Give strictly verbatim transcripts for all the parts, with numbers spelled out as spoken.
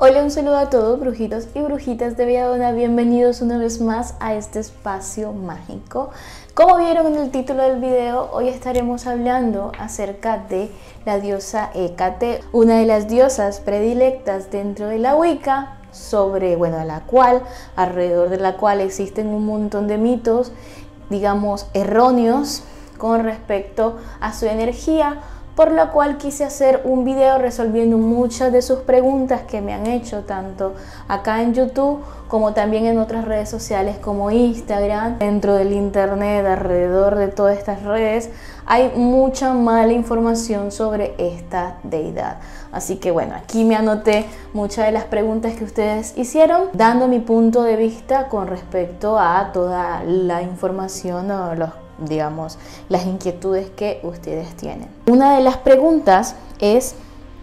Hola, un saludo a todos, brujitos y brujitas de Belladona. Bienvenidos una vez más a este espacio mágico. Como vieron en el título del video, hoy estaremos hablando acerca de la diosa Hécate, una de las diosas predilectas dentro de la Wicca, sobre, bueno, la cual, alrededor de la cual existen un montón de mitos, digamos, erróneos con respecto a su energía, por lo cual quise hacer un video resolviendo muchas de sus preguntas que me han hecho tanto acá en YouTube como también en otras redes sociales como Instagram. Dentro del internet, alrededor de todas estas redes, hay mucha mala información sobre esta deidad. Así que bueno, aquí me anoté muchas de las preguntas que ustedes hicieron, dando mi punto de vista con respecto a toda la información o los digamos, las inquietudes que ustedes tienen. Una de las preguntas es,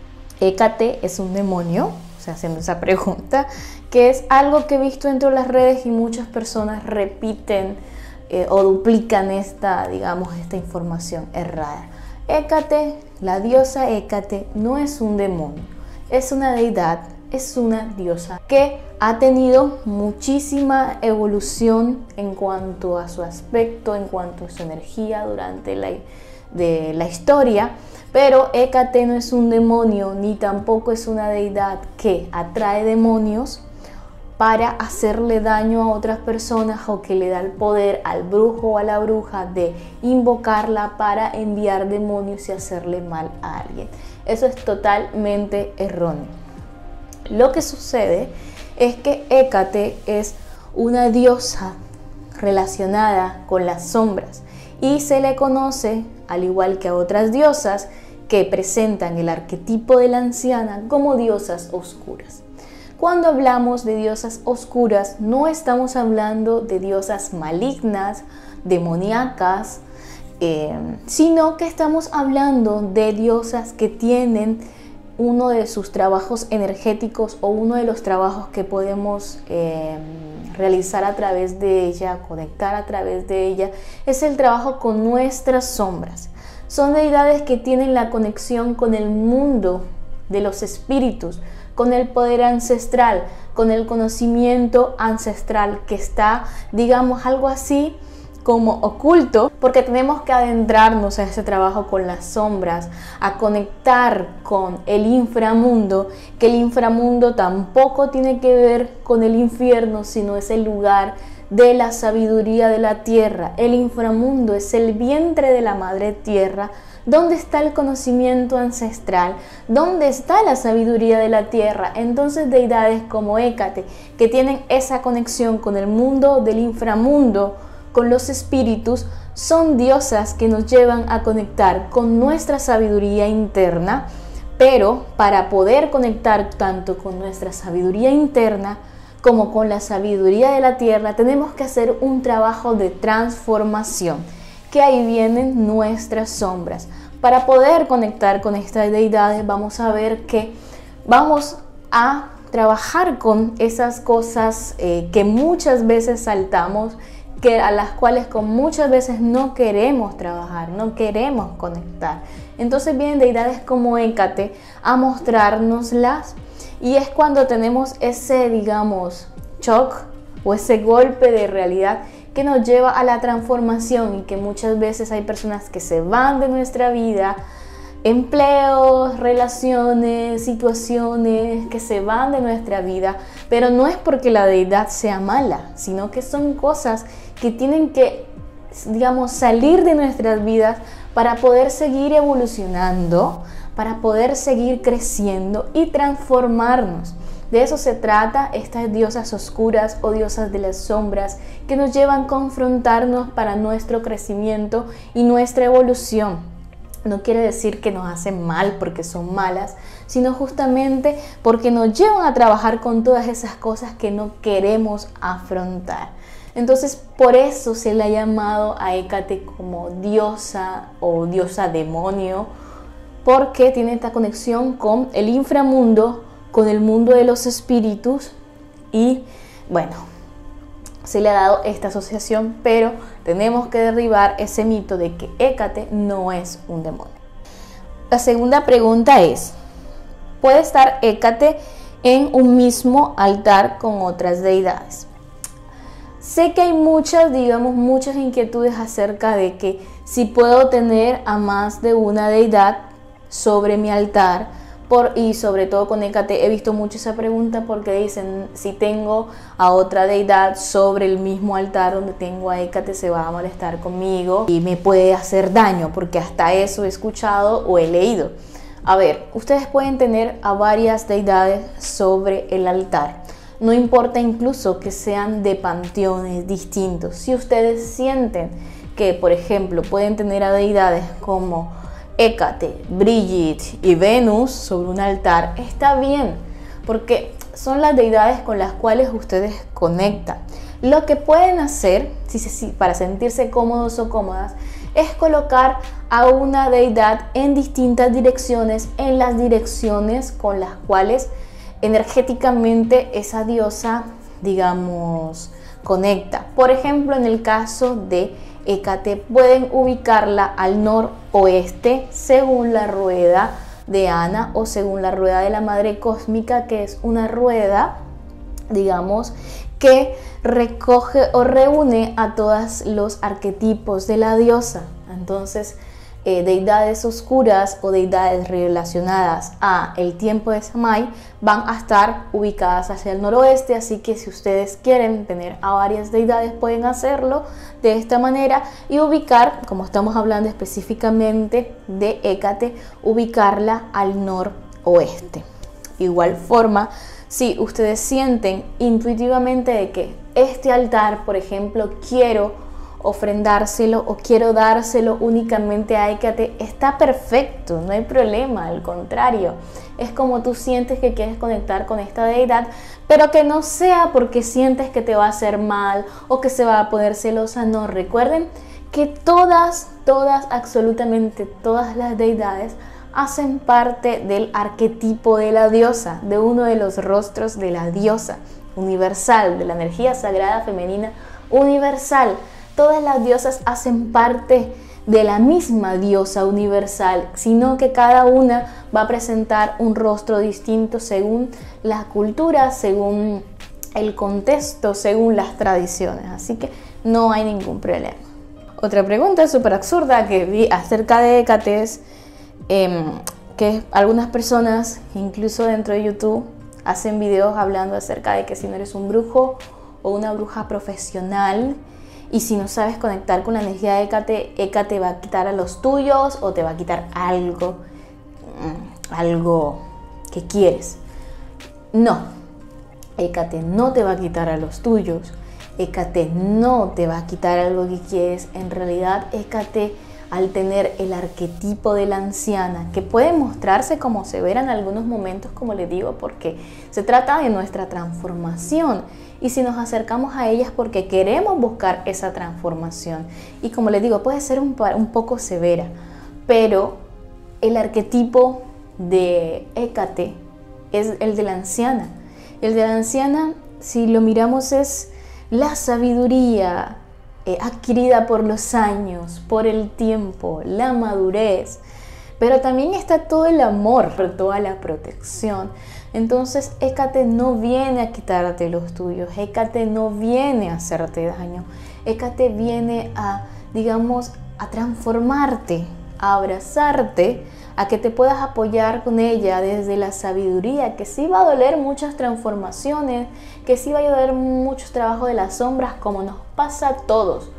¿Hécate es un demonio? O sea, haciendo esa pregunta, que es algo que he visto dentro de las redes y muchas personas repiten eh, o duplican esta, digamos, esta información errada. Hécate, la diosa Hécate, no es un demonio, es una deidad, es una diosa que ha tenido muchísima evolución en cuanto a su aspecto, en cuanto a su energía durante la, de la historia, pero Hécate no es un demonio ni tampoco es una deidad que atrae demonios para hacerle daño a otras personas o que le da el poder al brujo o a la bruja de invocarla para enviar demonios y hacerle mal a alguien. Eso es totalmente erróneo. Lo que sucede es que Hécate es una diosa relacionada con las sombras y se le conoce, al igual que a otras diosas que presentan el arquetipo de la anciana, como diosas oscuras. Cuando hablamos de diosas oscuras, no estamos hablando de diosas malignas, demoníacas, eh, sino que estamos hablando de diosas que tienen uno de sus trabajos energéticos o uno de los trabajos que podemos eh, realizar a través de ella, conectar a través de ella, es el trabajo con nuestras sombras. Son deidades que tienen la conexión con el mundo de los espíritus, con el poder ancestral, con el conocimiento ancestral que está, digamos, algo así como oculto, porque tenemos que adentrarnos a ese trabajo con las sombras, a conectar con el inframundo, que el inframundo tampoco tiene que ver con el infierno, sino es el lugar de la sabiduría de la tierra. El inframundo es el vientre de la madre tierra, donde está el conocimiento ancestral, donde está la sabiduría de la tierra. Entonces deidades como Hécate, que tienen esa conexión con el mundo del inframundo, con los espíritus, son diosas que nos llevan a conectar con nuestra sabiduría interna, pero para poder conectar tanto con nuestra sabiduría interna como con la sabiduría de la tierra, tenemos que hacer un trabajo de transformación, que ahí vienen nuestras sombras. Para poder conectar con estas deidades, vamos a ver que vamos a trabajar con esas cosas eh, que muchas veces saltamos, que a las cuales con muchas veces no queremos trabajar, no queremos conectar. Entonces vienen deidades como Hécate a mostrárnoslas, y es cuando tenemos ese, digamos, shock o ese golpe de realidad que nos lleva a la transformación, y que muchas veces hay personas que se van de nuestra vida, empleos, relaciones, situaciones que se van de nuestra vida, pero no es porque la deidad sea mala, sino que son cosas que tienen que, digamos, salir de nuestras vidas para poder seguir evolucionando, para poder seguir creciendo y transformarnos. De eso se trata estas diosas oscuras o diosas de las sombras, que nos llevan a confrontarnos para nuestro crecimiento y nuestra evolución. No quiere decir que nos hacen mal porque son malas, sino justamente porque nos llevan a trabajar con todas esas cosas que no queremos afrontar. Entonces, por eso se le ha llamado a Hécate como diosa o diosa demonio, porque tiene esta conexión con el inframundo, con el mundo de los espíritus, y bueno, se le ha dado esta asociación, pero tenemos que derribar ese mito de que Hécate no es un demonio. La segunda pregunta es, ¿puede estar Hécate en un mismo altar con otras deidades. Sé que hay muchas, digamos, muchas inquietudes acerca de que si puedo tener a más de una deidad sobre mi altar, por, y sobre todo con Hécate he visto mucho esa pregunta porque dicen, si tengo a otra deidad sobre el mismo altar donde tengo a Hécate, se va a molestar conmigo y me puede hacer daño, porque hasta eso he escuchado o he leído. A ver, ustedes pueden tener a varias deidades sobre el altar. No importa incluso que sean de panteones distintos. Si ustedes sienten que, por ejemplo, pueden tener a deidades como Hécate, Brigitte y Venus sobre un altar, está bien, porque son las deidades con las cuales ustedes conectan. Lo que pueden hacer, si, si, para sentirse cómodos o cómodas, es colocar a una deidad en distintas direcciones, en las direcciones con las cuales energéticamente esa diosa, digamos, conecta. Por ejemplo, en el caso de Hécate, pueden ubicarla al noroeste según la rueda de Ana o según la rueda de la Madre Cósmica, que es una rueda, digamos, que recoge o reúne a todos los arquetipos de la diosa. Entonces, eh, deidades oscuras o deidades relacionadas a el tiempo de Samhain van a estar ubicadas hacia el noroeste, así que si ustedes quieren tener a varias deidades pueden hacerlo de esta manera y ubicar, como estamos hablando específicamente de Hécate, ubicarla al noroeste. Igual forma, si ustedes sienten intuitivamente de que este altar, por ejemplo, quiero ofrendárselo o quiero dárselo únicamente a Hécate, está perfecto, no hay problema, al contrario, es como tú sientes que quieres conectar con esta deidad, pero que no sea porque sientes que te va a hacer mal o que se va a poner celosa. No, recuerden que todas, todas, absolutamente todas las deidades hacen parte del arquetipo de la diosa, de uno de los rostros de la diosa universal, de la energía sagrada femenina universal. Todas las diosas hacen parte de la misma diosa universal, sino que cada una va a presentar un rostro distinto según la cultura, según el contexto, según las tradiciones. Así que no hay ningún problema. Otra pregunta súper absurda que vi acerca de Hécate es eh, que algunas personas, incluso dentro de YouTube, hacen videos hablando acerca de que si no eres un brujo o una bruja profesional, y si no sabes conectar con la energía de Hécate, Hécate va a quitar a los tuyos o te va a quitar algo, algo que quieres. No, Hécate no te va a quitar a los tuyos, Hécate no te va a quitar algo que quieres. En realidad, Hécate, al tener el arquetipo de la anciana, que puede mostrarse como severa en algunos momentos, como les digo, porque se trata de nuestra transformación. Y si nos acercamos a ellas porque queremos buscar esa transformación. Y como les digo, puede ser un, un poco severa, pero el arquetipo de Hécate es el de la anciana. El de la anciana, si lo miramos, es la sabiduría eh, adquirida por los años, por el tiempo, la madurez. Pero también está todo el amor, toda la protección. Entonces, Hécate no viene a quitarte los tuyos, Hécate no viene a hacerte daño, Hécate viene a, digamos, a transformarte, a abrazarte, a que te puedas apoyar con ella desde la sabiduría, que sí va a doler muchas transformaciones, que sí va a doler muchos trabajos de las sombras, como nos pasa a todos,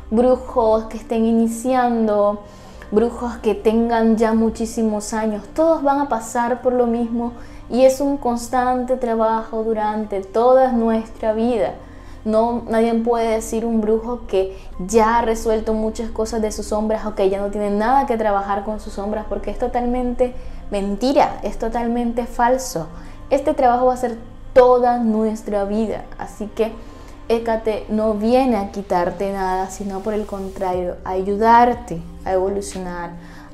brujos que estén iniciando, brujos que tengan ya muchísimos años, todos van a pasar por lo mismo. Y es un constante trabajo durante toda nuestra vida. No, nadie puede decir un brujo que ya ha resuelto muchas cosas de sus sombras o que ya no tiene nada que trabajar con sus sombras, porque es totalmente mentira, es totalmente falso. Este trabajo va a ser toda nuestra vida. Así que Hécate no viene a quitarte nada, sino por el contrario, a ayudarte a evolucionar,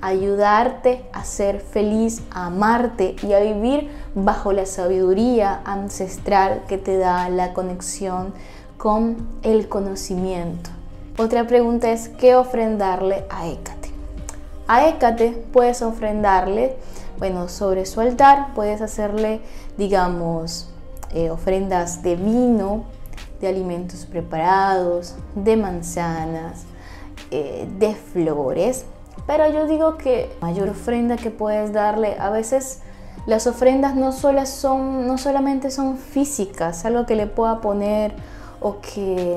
ayudarte a ser feliz, a amarte y a vivir bajo la sabiduría ancestral que te da la conexión con el conocimiento. Otra pregunta es, ¿qué ofrendarle a Hécate? A Hécate puedes ofrendarle Bueno, sobre su altar puedes hacerle, digamos, eh, ofrendas de vino, de alimentos preparados, de manzanas, eh, de flores. Pero yo digo que la mayor ofrenda que puedes darle, a veces las ofrendas no, solo son, no solamente son físicas, algo que le pueda poner o que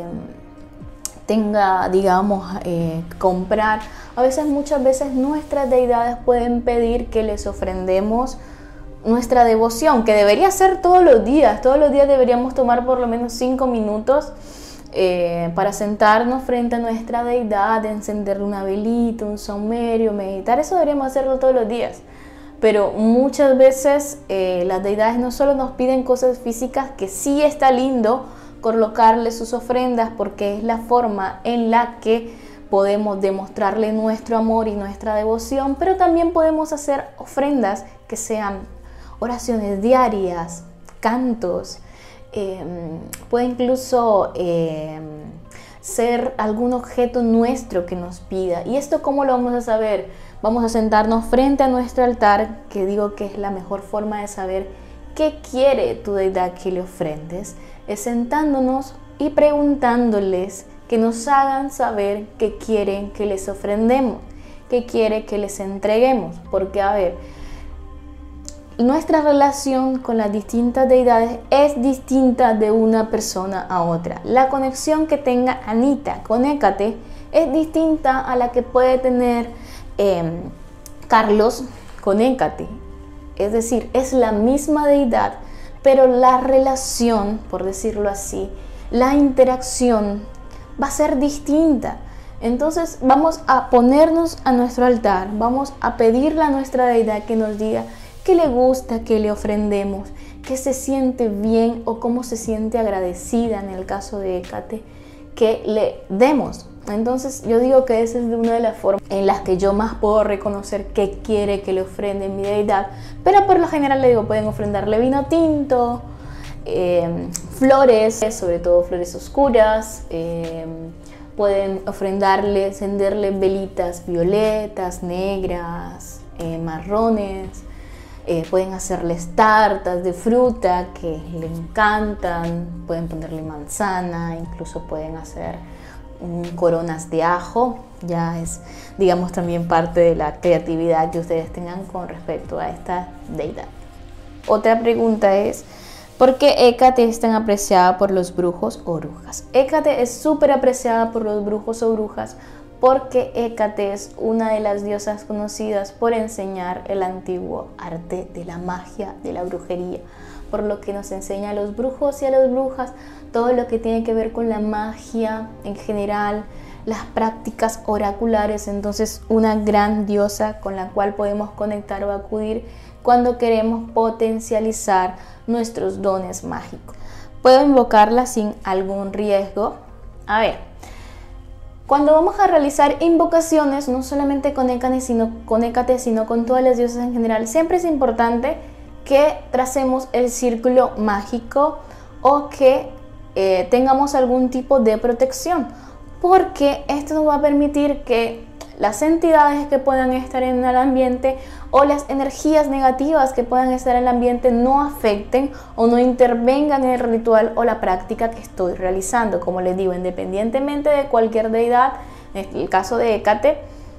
tenga, digamos, eh, comprar. A veces, muchas veces nuestras deidades pueden pedir que les ofrendemos nuestra devoción, que debería ser todos los días. Todos los días deberíamos tomar por lo menos cinco minutos eh, para sentarnos frente a nuestra deidad, encender una velita, un saumerio, meditar. Eso deberíamos hacerlo todos los días. Pero muchas veces eh, las deidades no solo nos piden cosas físicas, que sí está lindo colocarle sus ofrendas porque es la forma en la que podemos demostrarle nuestro amor y nuestra devoción, pero también podemos hacer ofrendas que sean oraciones diarias, cantos, eh, puede incluso eh, ser algún objeto nuestro que nos pida. ¿Y esto cómo lo vamos a saber? Vamos a sentarnos frente a nuestro altar, que digo que es la mejor forma de saber qué quiere tu deidad que le ofrendes, es sentándonos y preguntándoles que nos hagan saber qué quieren que les ofrendemos, qué quiere que les entreguemos. Porque, a ver, nuestra relación con las distintas deidades es distinta de una persona a otra. La conexión que tenga Anita con Hécate es distinta a la que puede tener eh, Carlos con Hécate. Es decir, es la misma deidad, pero la relación, por decirlo así, la interacción va a ser distinta. Entonces vamos a ponernos a nuestro altar, vamos a pedirle a nuestra deidad que nos diga qué le gusta que le ofrendemos, qué se siente bien o cómo se siente agradecida en el caso de Hécate, que le demos. Entonces yo digo que esa es una de las formas en las que yo más puedo reconocer qué quiere que le ofrende mi deidad. Pero por lo general le digo, pueden ofrendarle vino tinto, eh, flores, sobre todo flores oscuras, eh, pueden ofrendarle, encenderle velitas violetas, negras, eh, marrones. Eh, pueden hacerles tartas de fruta que le encantan, pueden ponerle manzana, incluso pueden hacer um, coronas de ajo. Ya es, digamos, también parte de la creatividad que ustedes tengan con respecto a esta deidad. Otra pregunta es, ¿por qué Hécate es tan apreciada por los brujos o brujas? Hécate es súper apreciada por los brujos o brujas porque Hécate es una de las diosas conocidas por enseñar el antiguo arte de la magia, de la brujería, por lo que nos enseña a los brujos y a las brujas todo lo que tiene que ver con la magia en general, las prácticas oraculares. Entonces, una gran diosa con la cual podemos conectar o acudir cuando queremos potencializar nuestros dones mágicos. ¿Puedo invocarla sin algún riesgo? A ver, cuando vamos a realizar invocaciones, no solamente con Hécate, sino con Hécate, sino con todas las diosas en general, siempre es importante que tracemos el círculo mágico o que eh, tengamos algún tipo de protección, porque esto nos va a permitir que las entidades que puedan estar en el ambiente o las energías negativas que puedan estar en el ambiente no afecten o no intervengan en el ritual o la práctica que estoy realizando. Como les digo, independientemente de cualquier deidad, en el caso de Hécate,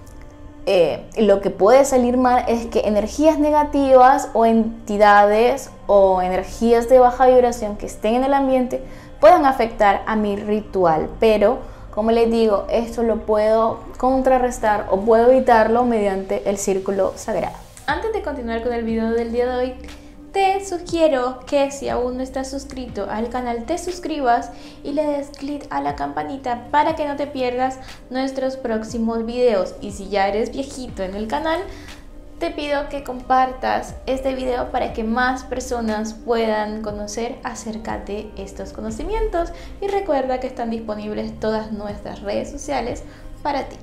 eh, lo que puede salir mal es que energías negativas o entidades o energías de baja vibración que estén en el ambiente puedan afectar a mi ritual, pero como les digo, esto lo puedo contrarrestar o puedo evitarlo mediante el círculo sagrado. Antes de continuar con el video del día de hoy, te sugiero que si aún no estás suscrito al canal te suscribas y le des clic a la campanita para que no te pierdas nuestros próximos videos. Y si ya eres viejito en el canal, te pido que compartas este video para que más personas puedan conocer acerca de estos conocimientos, y recuerda que están disponibles todas nuestras redes sociales para ti.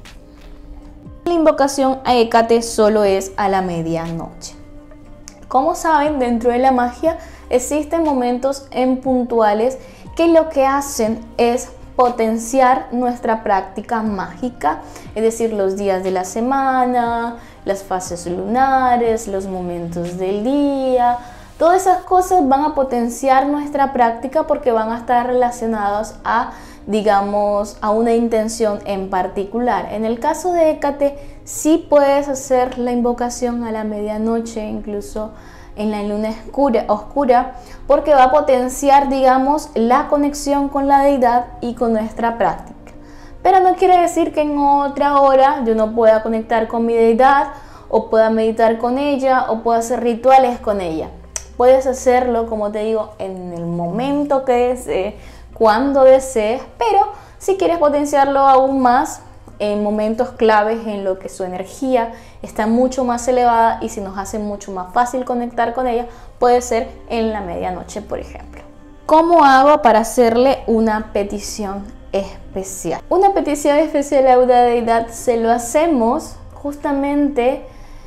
La invocación a Hécate solo es a la medianoche. Como saben, dentro de la magia existen momentos en puntuales que lo que hacen es potenciar nuestra práctica mágica, es decir, los días de la semana, las fases lunares, los momentos del día. Todas esas cosas van a potenciar nuestra práctica porque van a estar relacionados a, digamos, a una intención en particular. En el caso de Hécate, sí puedes hacer la invocación a la medianoche, incluso en la luna oscura, oscura, porque va a potenciar, digamos, la conexión con la deidad y con nuestra práctica. Pero no quiere decir que en otra hora yo no pueda conectar con mi deidad, o pueda meditar con ella, o pueda hacer rituales con ella. Puedes hacerlo, como te digo, en el momento que desees, cuando desees, pero si quieres potenciarlo aún más, en momentos claves en lo que su energía está mucho más elevada y si nos hace mucho más fácil conectar con ella, puede ser en la medianoche, por ejemplo. ¿Cómo hago para hacerle una petición especial? Una petición especial a una deidad se lo hacemos justamente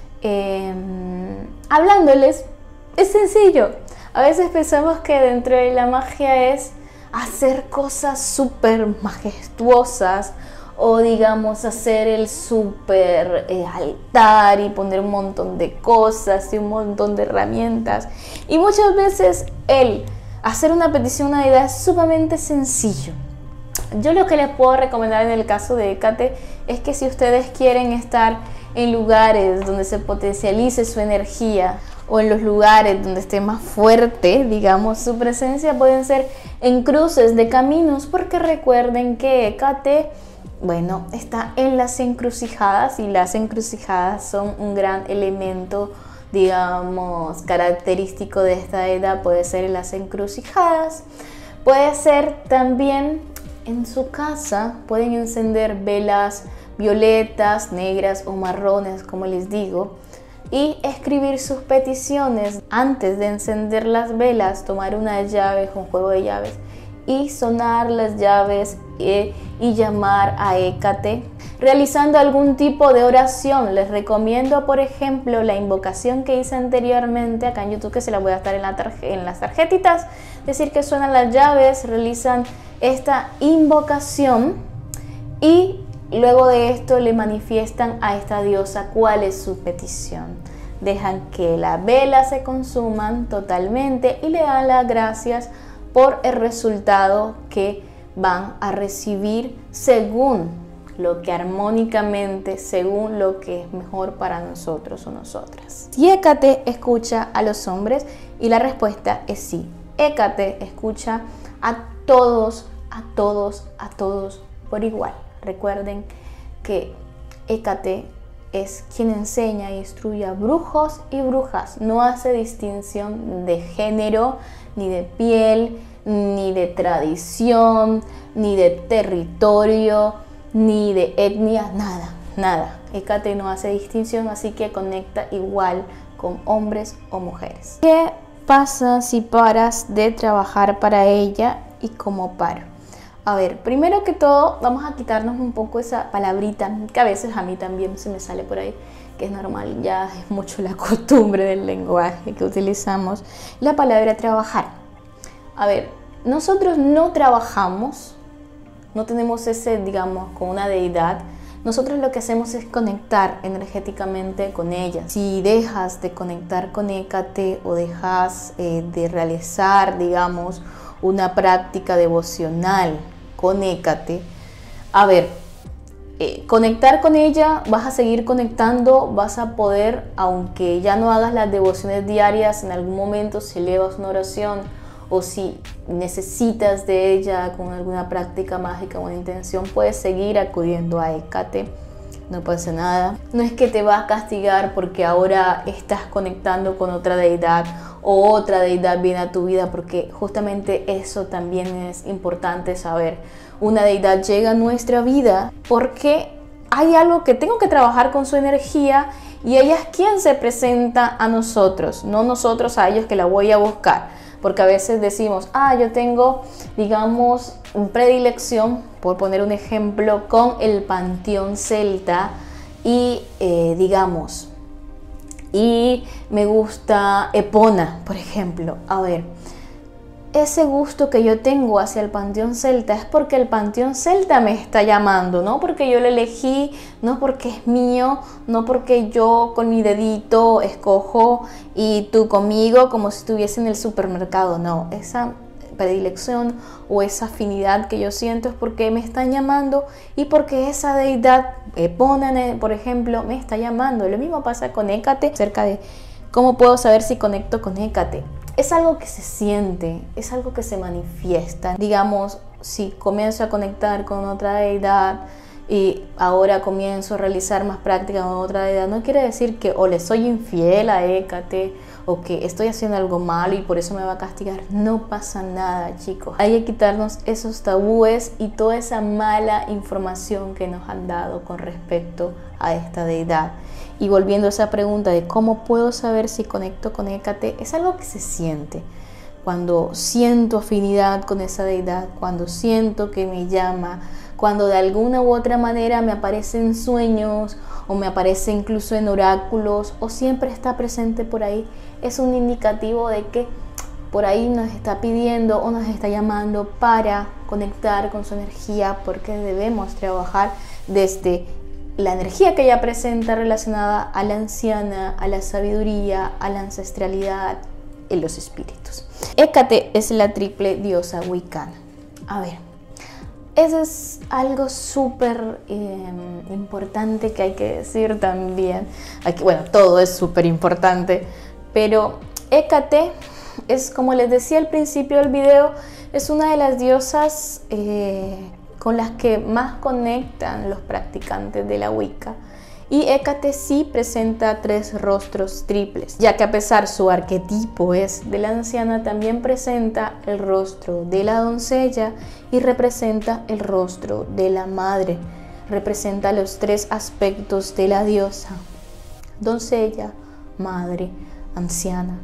eh, hablándoles. Es sencillo. A veces pensamos que dentro de la magia es hacer cosas súper majestuosas o, digamos, hacer el súper eh, altar y poner un montón de cosas y un montón de herramientas. Y muchas veces el hacer una petición a una deidad es sumamente sencillo. Yo lo que les puedo recomendar en el caso de Hécate es que si ustedes quieren estar en lugares donde se potencialice su energía, o en los lugares donde esté más fuerte, digamos, su presencia, pueden ser en cruces de caminos, porque recuerden que Hécate, bueno, está en las encrucijadas, y las encrucijadas son un gran elemento, digamos, característico de esta edad. Puede ser en las encrucijadas, puede ser también en su casa. Pueden encender velas violetas, negras o marrones, como les digo, y escribir sus peticiones. Antes de encender las velas, tomar una llave, un juego de llaves, y sonar las llaves y, y llamar a Hécate, realizando algún tipo de oración. Les recomiendo, por ejemplo, la invocación que hice anteriormente acá en YouTube, que se la voy a estar en, la en las tarjetitas. Decir que suenan las llaves, realizan esta invocación y luego de esto le manifiestan a esta diosa cuál es su petición. Dejan que las velas se consuman totalmente y le dan las gracias por el resultado que van a recibir según lo que armónicamente, según lo que es mejor para nosotros o nosotras. Si Hécate escucha a los hombres, y la respuesta es sí. Hécate escucha a todos, a todos, a todos por igual. Recuerden que Hécate es quien enseña e instruye a brujos y brujas. No hace distinción de género, ni de piel, ni de tradición, ni de territorio, ni de etnia, nada, nada. Hécate no hace distinción, así que conecta igual con hombres o mujeres. ¿Qué pasa si paras de trabajar para ella y cómo paro? A ver, primero que todo vamos a quitarnos un poco esa palabrita que a veces a mí también se me sale por ahí, que es normal, ya es mucho la costumbre del lenguaje que utilizamos, la palabra trabajar. A ver, nosotros no trabajamos, no tenemos ese, digamos, con una deidad. Nosotros lo que hacemos es conectar energéticamente con ella. Si dejas de conectar con Hécate o dejas eh, de realizar, digamos, una práctica devocional con Hécate, a ver, eh, conectar con ella, vas a seguir conectando, vas a poder, aunque ya no hagas las devociones diarias, en algún momento si elevas una oración o si necesitas de ella con alguna práctica mágica o una intención, puedes seguir acudiendo a Hécate. No pasa nada. No es que te va a castigar porque ahora estás conectando con otra deidad o otra deidad viene a tu vida, porque justamente eso también es importante saber. Una deidad llega a nuestra vida porque hay algo que tengo que trabajar con su energía y ella es quien se presenta a nosotros, no nosotros a ellos que la voy a buscar. Porque a veces decimos, ah, yo tengo, digamos, una predilección, por poner un ejemplo, con el panteón celta y, eh, digamos, y me gusta Epona, por ejemplo. A ver, ese gusto que yo tengo hacia el panteón celta es porque el panteón celta me está llamando, no porque yo lo elegí, no porque es mío, no porque yo con mi dedito escojo y tú conmigo como si estuviese en el supermercado. No, esa predilección o esa afinidad que yo siento es porque me están llamando y porque esa deidad, Epona, por ejemplo, me está llamando. Lo mismo pasa con Hécate, acerca de cómo puedo saber si conecto con Hécate. Es algo que se siente, es algo que se manifiesta. Digamos, si comienzo a conectar con otra deidad y ahora comienzo a realizar más práctica con otra deidad, no quiere decir que o le soy infiel a Hécate o que estoy haciendo algo malo y por eso me va a castigar. No pasa nada, chicos. Hay que quitarnos esos tabúes y toda esa mala información que nos han dado con respecto a esta deidad. Y volviendo a esa pregunta de cómo puedo saber si conecto con Hécate, es algo que se siente. Cuando siento afinidad con esa deidad, cuando siento que me llama, cuando de alguna u otra manera me aparece en sueños o me aparece incluso en oráculos o siempre está presente por ahí, es un indicativo de que por ahí nos está pidiendo o nos está llamando para conectar con su energía, porque debemos trabajar desde la energía que ella presenta relacionada a la anciana, a la sabiduría, a la ancestralidad y los espíritus. Hécate es la triple diosa wicana. A ver, eso es algo súper eh, importante que hay que decir también. Aquí, bueno, todo es súper importante, pero Hécate es, como les decía al principio del video, es una de las diosas eh, con las que más conectan los practicantes de la Wicca. Y Hécate sí presenta tres rostros triples, ya que a pesar su arquetipo es de la anciana, también presenta el rostro de la doncella y representa el rostro de la madre. Representa los tres aspectos de la diosa: doncella, madre, anciana.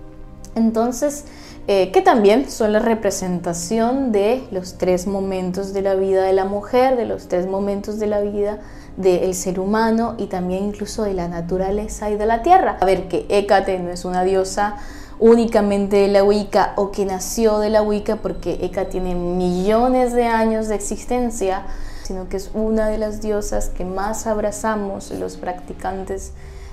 Entonces, eh, que también son la representación de los tres momentos de la vida de la mujer, de los tres momentos de la vida del ser humano y también incluso de la naturaleza y de la tierra. A ver, que Hécate no es una diosa únicamente de la Wicca o que nació de la Wicca, porque Hécate tiene millones de años de existencia, sino que es una de las diosas que más abrazamos los practicantes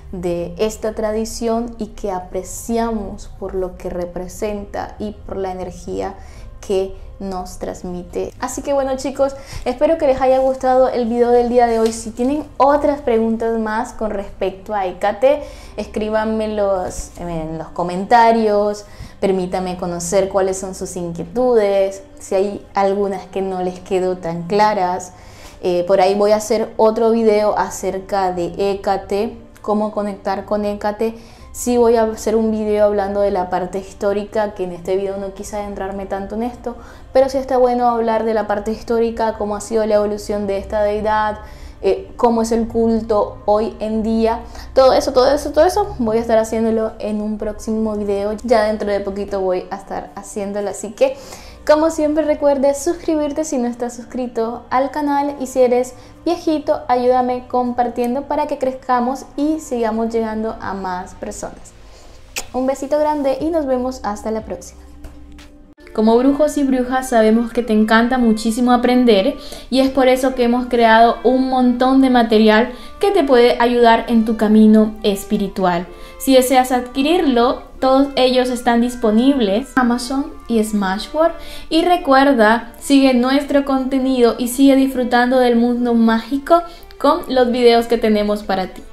de esta tradición y que apreciamos por lo que representa y por la energía que nos transmite. Así que bueno, chicos, espero que les haya gustado el video del día de hoy. Si tienen otras preguntas más con respecto a Hécate, escríbanmelos en los comentarios, permítanme conocer cuáles son sus inquietudes, si hay algunas que no les quedó tan claras. Eh, por ahí voy a hacer otro video acerca de Hécate, cómo conectar con Hécate. Sí voy a hacer un video hablando de la parte histórica, que en este video no quise adentrarme tanto en esto, pero sí está bueno hablar de la parte histórica, cómo ha sido la evolución de esta deidad, eh, cómo es el culto hoy en día. Todo eso, todo eso, todo eso voy a estar haciéndolo en un próximo video. Ya dentro de poquito voy a estar haciéndolo, así que como siempre recuerda suscribirte si no estás suscrito al canal, y si eres viejito ayúdame compartiendo para que crezcamos y sigamos llegando a más personas. Un besito grande y nos vemos hasta la próxima. Como brujos y brujas sabemos que te encanta muchísimo aprender y es por eso que hemos creado un montón de material que te puede ayudar en tu camino espiritual. Si deseas adquirirlo, todos ellos están disponibles en Amazon y Smashwords. Y recuerda, sigue nuestro contenido y sigue disfrutando del mundo mágico con los videos que tenemos para ti.